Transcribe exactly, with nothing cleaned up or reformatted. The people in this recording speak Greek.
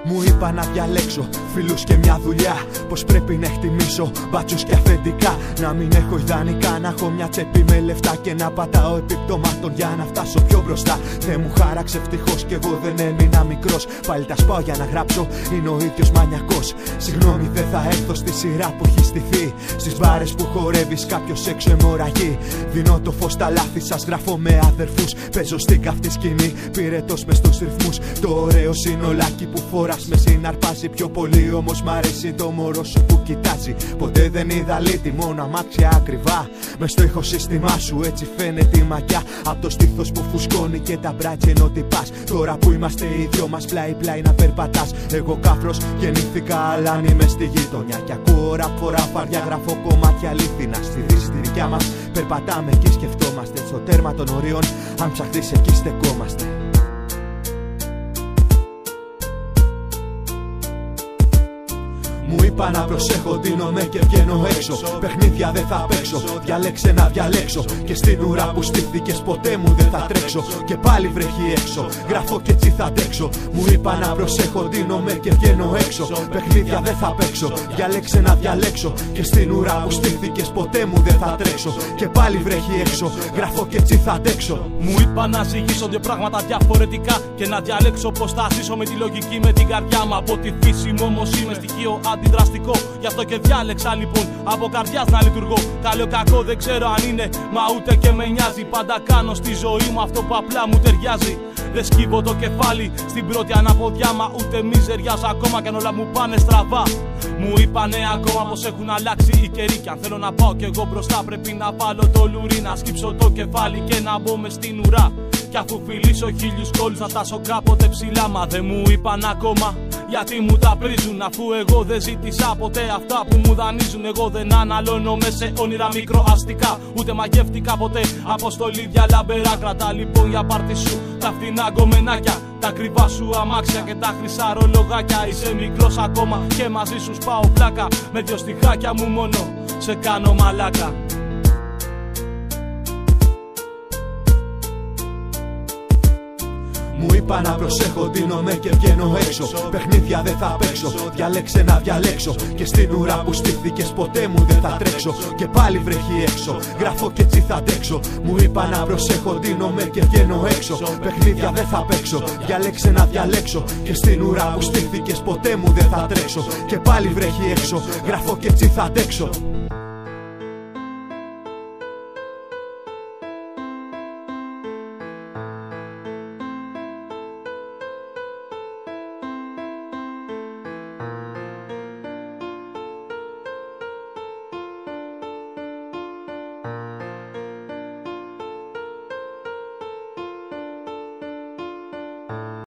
Μου είπα να διαλέξω φίλους και μια δουλειά, πως πρέπει να εκτιμήσω μπάτσους και αφεντικά. Να μην έχω ιδανικά, να έχω μια τσέπη με λεφτά και να πατάω επιπτωμάτων για να φτάσω πιο μπροστά. Δεν μου χάραξε ευτυχώς κι εγώ δεν έμεινα μικρός. Πάλι τα σπάω για να γράψω, είναι ο ίδιος μανιακός. Συγγνώμη, δεν θα έρθω στη σειρά που έχει στηθεί. Στις μπάρες που χορεύεις κάποιος έξω αιμορραγεί. Δίνω το φως στα λάθη σας, γράφω με αδερφούς. Παίζω στην καυτή σκηνή, πυρετός μες στους ρυθμούς. Το ωραίο συνολάκι που φοράς με συναρπάζει πιο πολύ. Όμως μ' αρέσει το μωρό σου που κοιτάζει. Ποτέ δεν είδα λύτη, μόνο αμάξια ακριβά. Μες στο ηχοσύστημά σου έτσι φαίνεται η μαγιά. Απ' το στήθος που φουσκώνει και τα μπράτσια ενώ τι πας. Τώρα που είμαστε οι δυο μας πλάι πλάι να περπατάς. Εγώ κάφρος γεννήθηκα αλλά αν είμαι στη γειτονιά. Κι ακούω ώρα φορά φαρδιά, γράφω κομμάτια αλήθινα. Στη δύση τη δικιά μας περπατάμε εκεί σκεφτόμαστε. Στο τέρμα των ορίων αν ψαχτείς εκεί στεκόμαστε. Μου είπα να προσέχω, ντύνομαι και βγαίνω έξω. Παιχνίδια δεν θα παίξω, διαλέξε να διαλέξω. Και στην ουρά που στήθηκες ποτέ μου δεν θα τρέξω. Και πάλι βρέχει έξω, γράφω και έτσι θα αντέξω. Μου είπα να προσέχω, ντύνομαι και βγαίνω έξω. Παιχνίδια δεν θα παίξω, διαλέξε να διαλέξω. Και στην ουρά που στήθηκες ποτέ μου δεν θα τρέξω. Και πάλι βρέχει έξω, γράφω και έτσι θα αντέξω. Μου είπα να ζυγίσω δύο πράγματα διαφορετικά και να διαλέξω πως θα ζήσω με τη λογική, με την καρδιά μου. Από τη φύση μου όμως είμαι στοιχείο αντιδραστικό. Γι' αυτό και διάλεξα λοιπόν από καρδιάς να λειτουργώ. Καλό κακό δεν ξέρω αν είναι, μα ούτε και με νοιάζει. Πάντα κάνω στη ζωή μου αυτό που απλά μου ταιριάζει. Δεν σκύβω το κεφάλι στην πρώτη αναποδιά, μα ούτε μιζεριάζω ακόμα κι αν όλα μου πάνε στραβά. Μου είπανε ακόμα πως έχουν αλλάξει οι καιροί. Κι αν θέλω να πάω κι εγώ μπροστά πρέπει να βάλω το λουρί. Να σκύψω το κεφάλι και να μπω μες στην ουρά. Κι αφού φιλήσω χίλιους κόλλους να φτάσω κάποτε ψηλά. Μα δεν μου είπαν ακόμα γιατί μου τα πρίζουν. Αφού εγώ δεν ζήτησα ποτέ αυτά που μου δανείζουν. Εγώ δεν αναλώνομαι σε όνειρα μικροαστικά. Ούτε μαγεύτηκα ποτέ αποστολίδια λαμπερά. Κρατά λοιπόν για πάρτι σου τα φτηνά γκομενάκια, τα ακριβά σου αμάξια και τα χρυσά ρολογάκια. Είσαι μικρός ακόμα και μαζί σου σπάω πλάκα. Με δυο στιχάκια μου μόνο σε κάνω μαλάκα. Μου είπα να προσέχω, ντύνομαι και βγαίνω έξω. Παιχνίδια δεν θα παίξω, διαλέξε να διαλέξω. Και στην ουρά που στήθηκες ποτέ μου δεν θα τρέξω. Και πάλι βρέχει έξω, γράφω και έτσι θα αντέξω. Μου είπα να προσέχω, ντύνομαι και βγαίνω έξω. Παιχνίδια δεν θα παίξω, διαλέξε να διαλέξω. Και στην ουρά που στήθηκες ποτέ μου δεν θα τρέξω. Και πάλι βρέχει έξω, γράφω και έτσι θα αντέξω.